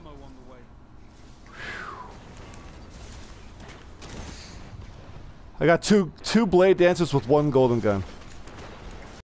ammo on the way. I got two blade dancers with one golden gun.